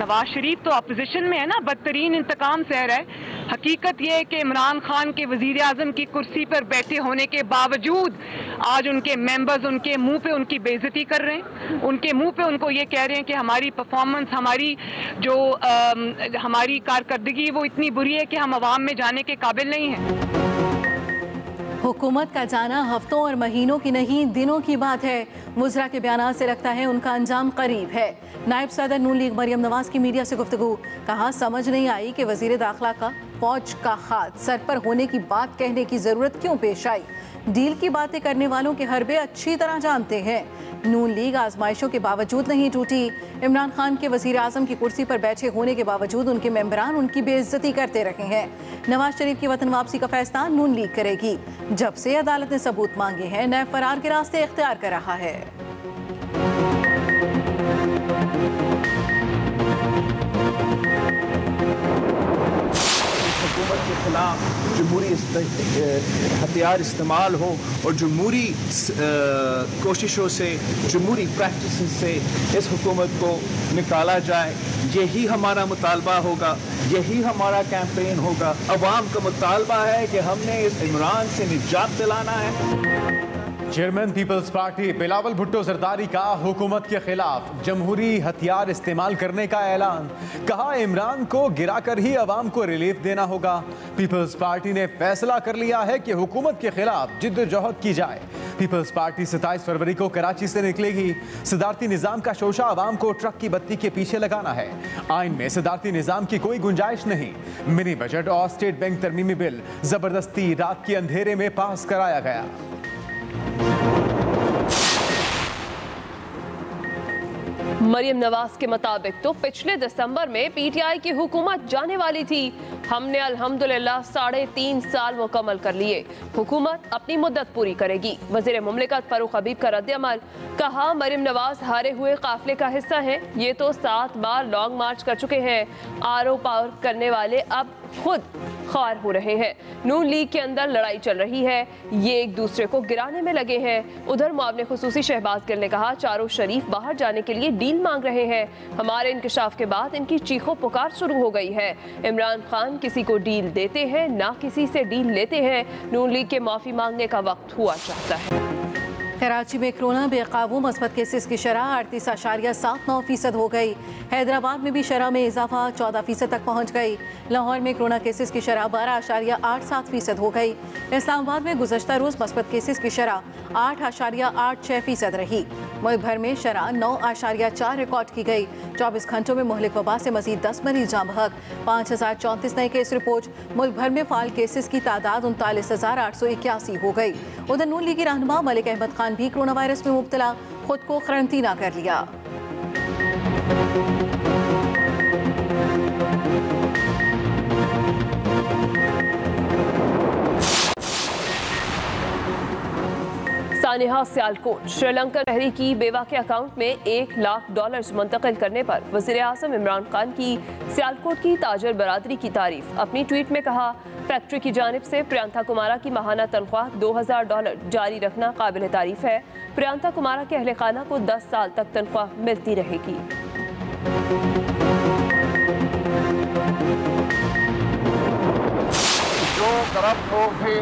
नवाज शरीफ तो अपोजिशन में है ना, बदतरीन इंतकाम सह रहा है। हकीकत यह है कि इमरान खान के वजीर आजम की कुर्सी पर बैठे होने के बावजूद आज उनके मेंबर्स उनके मुंह पे उनकी बेइज्जती कर रहे हैं, उनके मुंह पे उनको ये कह रहे हैं कि हमारी परफॉर्मेंस, हमारी जो हमारी कारकर्दगी वो इतनी बुरी है कि हम अवाम में जाने के काबिल नहीं हैं। हुकूमत का जाना हफ्तों और महीनों की नहीं, दिनों की बात है। वुज़रा के बयान से लगता है उनका अंजाम करीब है। नायब सदर नून लीग मरियम नवाज की मीडिया से गुफ्तगू, कहा समझ नहीं आई कि वजीर दाखिला का फौज का हाथ सर पर होने की बात कहने की जरूरत क्यों पेश आई। डील की बातें करने वालों के हरबे अच्छी तरह जानते हैं। नून लीग आजमाइशों के बावजूद नहीं टूटी। इमरान खान के वजीर आजम की कुर्सी पर बैठे होने के बावजूद उनके मेंबरान उनकी बेइज्जती करते रहे हैं। नवाज शरीफ की वतन वापसी का फैसला नून लीग करेगी। जब से अदालत ने सबूत मांगे हैं, नए फरार के रास्ते इख्तियार कर रहा है। हुकूमत के खिलाफ जमहूरी हथियार इस्तेमाल हो और जमहूरी कोशिशों से, जमहूरी प्रैक्टिस से इस हुकूमत को निकाला जाए। यही हमारा मुतालबा होगा, यही हमारा कैंपेन होगा। अवाम का मुतालबा है कि हमने इस इमरान से निजात दिलाना है। Chairman people's party Bilawal Bhutto Zardari का हुकूमत के खिलाफ जमहूरी हथियार इस्तेमाल करने का ऐलान। कहा इमरान को गिराकर ही अवाम को रिलीफ देना होगा। पीपल्स पार्टी ने फैसला कर लिया है कि हुकूमत के खिलाफ जिद्दोजहद की जाए। पीपल्स पार्टी 27 फरवरी को कराची से निकलेगी। सदारती निजाम का शोशा अवाम को ट्रक की बत्ती के पीछे लगाना है। आइन में सदारती निजाम की कोई गुंजाइश नहीं। मिनी बजट और स्टेट बैंक तरमीमी बिल जबरदस्ती रात के अंधेरे में पास कराया गया। मरियम नवाज के मुताबिक तो पिछले दिसंबर में पीटीआई की हुकूमत जाने वाली थी। हमने अल्हम्दुलिल्लाह 3.5 साल मुकम्मल कर लिए। हुकूमत अपनी मुद्दत पूरी करेगी। वज़ीर मुमलिकत फारूक हबीब का रद्द-ए-अमल। कहा मरियम नवाज हारे हुए काफिले का हिस्सा हैं। ये तो 7 बार लॉन्ग मार्च कर चुके हैं। आरो पार करने वाले अब खुद ख्वार हो रहे हैं। नून लीग के अंदर लड़ाई चल रही है, ये एक दूसरे को गिराने में लगे हैं। उधर मुआविन खुसूसी शहबाज गिल ने कहा चारों शरीफ बाहर जाने के लिए डील मांग रहे हैं। हमारे इंकशाफ के बाद इनकी चीखों पुकार शुरू हो गई है। इमरान खान किसी को डील देते हैं ना किसी से डील लेते हैं। नून लीग के माफी मांगने का वक्त हुआ चाहता है। कराची में कोरोना बेकाबू, मस्बत केसेस की शरह 38.79% हो गई। हैदराबाद में भी शरह में इजाफा 14% तक पहुंच गई। लाहौर में कोरोना केसेस की शरह 12.87% हो गई। इस्लामाबाद में गुज़श्ता रोज़ मस्बत केसेस की शरह 8.86% रही। मुल्क भर में शरह 9.4 रिकॉर्ड की गई। 24 घंटों में मुहलिक वबा से मजीद 10 मरीज जाँ बहक। 5034 नए केस रिपोर्ट। मुल्क भर में फाल केसेस की तादाद 39,881 हो गई। उधर नून लीगी रहनुमा मलिक अहमद खान भी कोरोना वायरस में मुब्तला, खुद को क्वारंटीना कर लिया। सानिहा सियालकोट। श्रीलंका शहरी की बेवा के अकाउंट में $1 लाख मुंतकिल करने पर वज़ीर आज़म इमरान खान की सियालकोट की ताजर बरादरी की तारीफ। अपनी ट्वीट में कहा फैक्ट्री की जानिब से प्रियंका कुमारा की माहाना तनख्वाह $2000 जारी रखना काबिल तारीफ है। प्रियंका कुमारा के अहले खाना को 10 साल तक तनख्वाह मिलती रहेगी। जो करप्ट लोग थे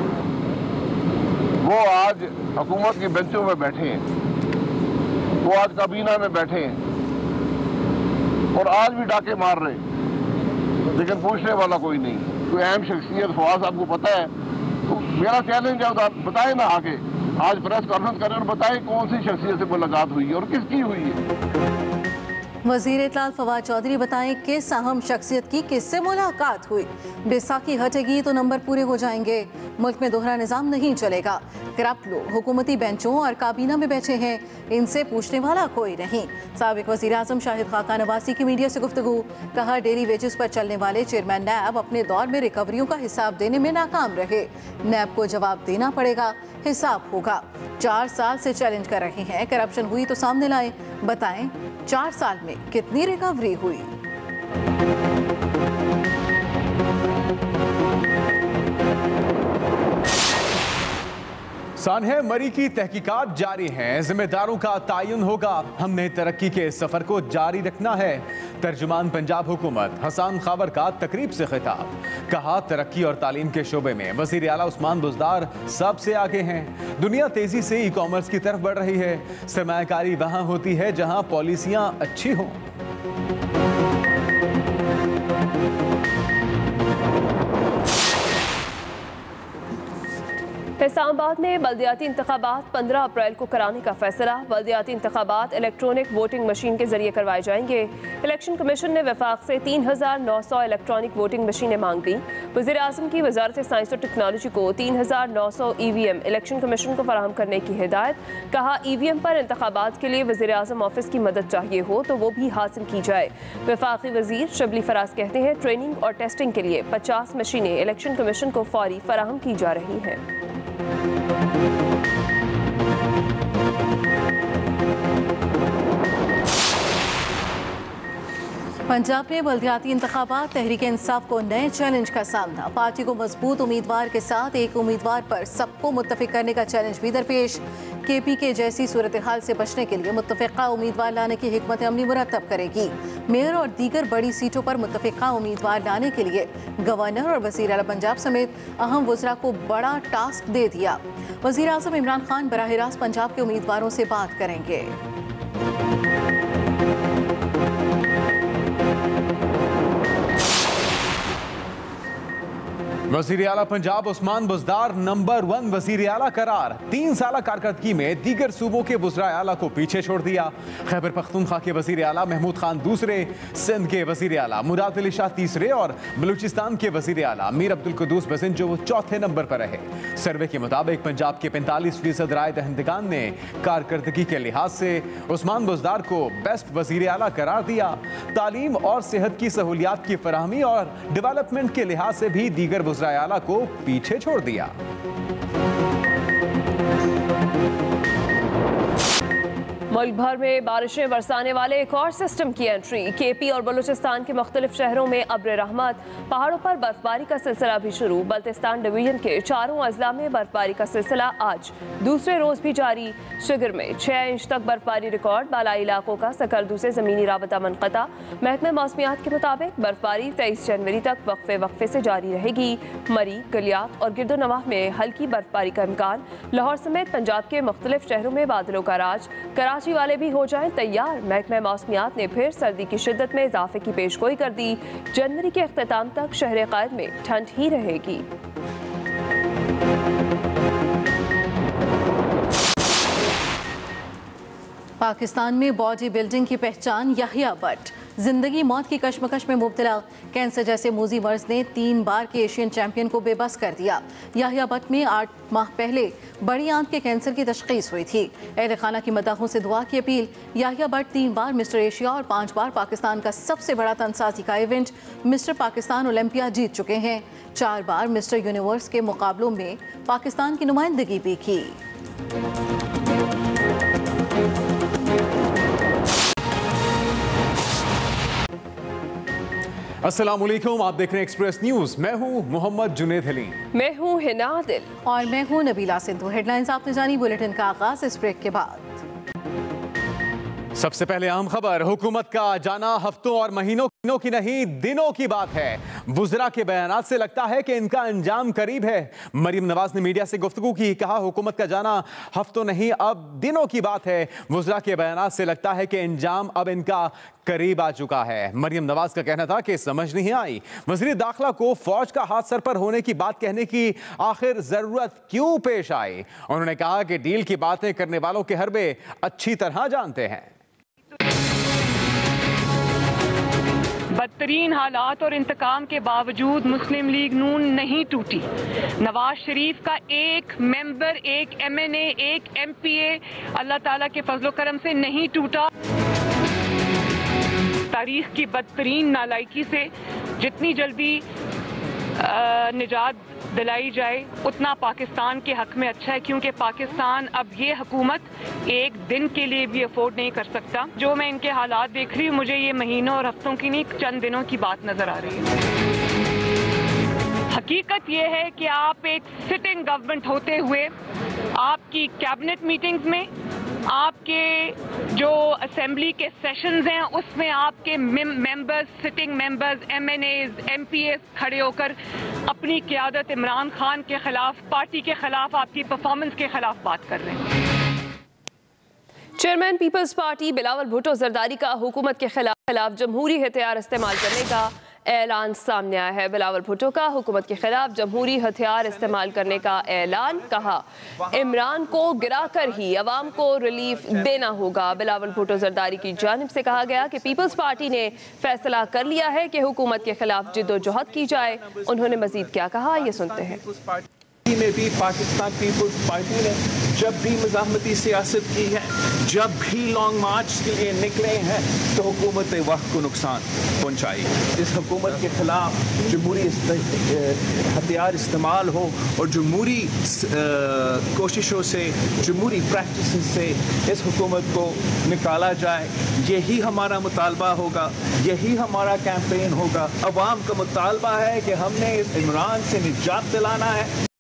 वो आज हुकूमत की बेंचों में बैठे हैं, वो आज काबीना में बैठे हैं और आज भी डाके मार रहे, लेकिन पूछने वाला कोई नहीं, कोई अहम शख्सियत फवाद आपको पता है। तो मेरा चैलेंज है, आप बताएं ना आके, आज प्रेस कॉन्फ्रेंस करें और बताएं कौन सी शख्सियत से मुलाकात हुई है और किसकी हुई है। वज़ीर इत्तलात फवाद चौधरी बताएं किस अहम शख्सियत की किससे मुलाकात हुई। बैसाखी हटेगी तो नंबर पूरे हो जाएंगे। मुल्क में दोहरा निज़ाम नहीं चलेगा। करप्ट लोग हुकूमती बेंचों और काबीना में बैठे हैं, इनसे पूछने वाला कोई नहीं। साबिक वज़ीर आज़म शाहिद खाका नवासी की मीडिया से गुफ्तगू। कहा डेली वेजेस पर चलने वाले चेयरमैन नैब अपने दौर में रिकवरियों का हिसाब देने में नाकाम रहे। नैब को जवाब देना पड़ेगा, हिसाब होगा। 4 साल से चैलेंज कर रहे हैं, करप्शन हुई तो सामने लाएं, बताएं 4 साल में कितनी रिकवरी हुई। सानहे मरी की तहकीकात जारी हैं, जिम्मेदारों का तायुन होगा। हमने तरक्की के सफर को जारी रखना है। तर्जुमान पंजाब हुकूमत हसन खावर का तकरीब से खिताब, कहा तरक्की और तालीम के शोबे में वजीर आला उस्मान बुज़दार सबसे आगे हैं। दुनिया तेजी से ई कॉमर्स की तरफ बढ़ रही है। सरमायाकारी वहां होती है जहां पॉलिसियां अच्छी हों। इस्लामाबाद में बल्दियाती इंतखाबात 15 अप्रैल को कराने का फैसला। बल्दियाती इंतखाबात इलेक्ट्रॉनिक वोटिंग मशीन के जरिए करवाए जाएंगे। इलेक्शन कमीशन ने वफाक से 3900 इलेक्ट्रॉनिक वोटिंग मशीनें मांग दी। वज़ीर आज़म की वजारत साइंस और टेक्नोलॉजी को 3900 EVM इलेक्शन कमीशन को फराहम करने की हिदायत। कहा EVM पर इंतखाबात के लिए वज़ीर आज़म ऑफिस की मदद चाहिए हो तो वो भी हासिल की जाए। वफाकी वज़ीर शबली फराज कहते हैं ट्रेनिंग और टेस्टिंग के लिए 50 मशीनें इलेक्शन कमीशन को फौरी फराहम की जा रही हैं। पंजाब में बल्दियाती इंतखाबात तहरीक इंसाफ को नए चैलेंज का सामना। पार्टी को मजबूत उम्मीदवार के साथ एक उम्मीदवार पर सबको मुत्तफिक करने का चैलेंज भी दरपेश। KP के जैसी सूरत हाल से बचने के लिए मुत्तफिका उम्मीदवार लाने की हिकमत अमली मुरतब करेगी। मेयर और दीगर बड़ी सीटों पर मुत्तफिका उम्मीदवार लाने के लिए गवर्नर और वज़ीर आला पंजाब समेत अहम वज़रा को बड़ा टास्क दे दिया। वज़ीर आज़म इमरान खान बराह रास्त पंजाब के उम्मीदवारों से बात करेंगे। वज़ीर आला पंजाब उस्मान बुज़दार नंबर 1 वज़ीर आला करार। 3 साल कारकर्दगी में दीगर सूबों के वज़रा आला को पीछे छोड़ दिया। खैबर पख्तूनख्वा के वज़ीर आला महमूद खान दूसरे, सिंध के वज़ीर आला मुराद अली शाह तीसरे और बलूचिस्तान के वज़ीर आला मीर अब्दुल कुद्दूस बसिंज जो चौथे नंबर पर रहे। सर्वे के मुताबिक पंजाब के 45% राय दहिंदगान ने कारकर्दगी के लिहाज से उस्मान बुज़दार को बेस्ट वज़ीर आला करार दिया। तालीम और सेहत की सहूलियात की फराहमी और डेवलपमेंट के लिहाज से भी दीगर वज़रा आला को पीछे छोड़ दिया। मुल्क भर में बारिशें बरसाने वाले एक और सिस्टम की एंट्री। KP और बलूचिस्तान के मुख्तलिफ शहरों में अब्र रहमत। पहाड़ों पर बर्फबारी का सिलसिला भी शुरू। बल्तिस्तान डिवीजन के 4 अजला में बर्फबारी का सिलसिला आज दूसरे रोज भी जारी। शिगर में 6 इंच तक बर्फबारी रिकॉर्ड। बालाई इलाकों का सकर्दू से ज़मीनी राबता मुनक़ता। महकमे मौसमियात के मुताबिक बर्फबारी 23 जनवरी तक वक्फे से जारी रहेगी। मरी, गलियात और गिरदो नवाह में हल्की बर्फबारी का इम्कान। लाहौर समेत पंजाब के मुख्तलिफ शहरों में बादलों का राज। कराची वाले भी हो जाएं तैयार। महकमा मौसमियात ने फिर सर्दी की शिद्दत में इजाफे की पेशगोई कर दी। जनवरी के अख्ताम तक शहर कायद में ठंड ही रहेगी। पाकिस्तान में बॉडी बिल्डिंग की पहचान याहिया भट्ट। जिंदगी मौत की कशमकश में मुब्तला कैंसर जैसे मूजी मर्ज ने 3 बार के एशियन चैंपियन को बेबस कर दिया। याहिया भट्ट में 8 माह पहले बड़ी आंत के कैंसर की तशखीस हुई थी। अहले खाना की मदाहों से दुआ की अपील। याहिया भट्ट 3 बार मिस्टर एशिया और 5 बार पाकिस्तान का सबसे बड़ा तनसाजी का इवेंट मिस्टर पाकिस्तान ओलंपिया जीत चुके हैं। 4 बार मिस्टर यूनिवर्स के मुकाबलों में पाकिस्तान की नुमाइंदगी भी की। अस्सलामुअलैकुम, आप देख रहे हैं एक्सप्रेस न्यूज। मैं हूं मोहम्मद जुनेद हलीम। मैं हूं हिना दिल और मैं हूं नबीला सिद्धू। हेडलाइंस आपने जानी, बुलेटिन का आगाज इस ब्रेक के बाद। सबसे पहले अहम खबर, हुकूमत का जाना हफ्तों और महीनों की नहीं दिनों की बात है। वुज़रा के बयानात से लगता है कि इनका अंजाम करीब है। मरियम नवाज ने मीडिया से गुफ्तगू की, कहा हुकूमत का जाना हफ्तों नहीं अब दिनों की बात है। वुज़रा के बयानात से लगता है कि अंजाम अब इनका करीब आ चुका है। मरियम नवाज का कहना था कि समझ नहीं आई वज़ीर दाखिला को फौज का हाथ सर पर होने की बात कहने की आखिर जरूरत क्यों पेश आई। उन्होंने कहा कि डील की बातें करने वालों के हरबे अच्छी तरह जानते हैं। बदतरीन हालात और इंतकाम के बावजूद मुस्लिम लीग नून नहीं टूटी। नवाज शरीफ का एक मेंबर, एक MNA, एक MPA अल्लाह ताला के फजलो करम से नहीं टूटा। तारीख की बदतरीन नालायकी से जितनी जल्दी निजात दिलाई जाए उतना पाकिस्तान के हक में अच्छा है, क्योंकि पाकिस्तान अब ये हुकूमत एक दिन के लिए भी अफोर्ड नहीं कर सकता। जो मैं इनके हालात देख रही हूँ, मुझे ये महीनों और हफ्तों की नहीं चंद दिनों की बात नजर आ रही है। हकीकत ये है कि आप एक सिटिंग गवर्नमेंट होते हुए आपकी कैबिनेट मीटिंग्स में, आपके जो असेंबली के सेशंस हैं उसमें आपके members, sitting members, MNAs, MPs खड़े होकर अपनी क़यादत इमरान खान के खिलाफ, पार्टी के खिलाफ, आपकी परफॉर्मेंस के खिलाफ बात कर रहे हैं। Chairman people's party Bilawal Bhutto Zardari का हुकूमत के खिलाफ जमहूरी हथियार इस्तेमाल करने का ऐलान सामने आया है। बिलावल भुट्टो का हुकूमत के खिलाफ जमहूरी हथियार इस्तेमाल करने का ऐलान। कहा, इमरान को गिराकर ही अवाम को रिलीफ देना होगा। बिलावल भुट्टो जरदारी की जानिब से कहा गया कि पीपल्स पार्टी ने फैसला कर लिया है कि हुकूमत के खिलाफ जिद्दोजहद की जाए। उन्होंने मजीद क्या कहा, ये सुनते हैं। में भी पाकिस्तान पीपल्स पार्टी ने जब भी मज़ाहमती सियासत की है, जब भी लॉन्ग मार्च के लिए निकले हैं, तो हुकूमत वक्त को नुकसान पहुंचाई। इस हुकूमत के खिलाफ जमहूरी हथियार इस्तेमाल हो और जमहूरी कोशिशों से, जमहूरी प्रैक्टिस से इस हुकूमत को निकाला जाए, यही हमारा मुतालबा होगा, यही हमारा कैंपेन होगा। अवाम का मुतालबा है कि हमने इस इमरान से निजात दिलाना है।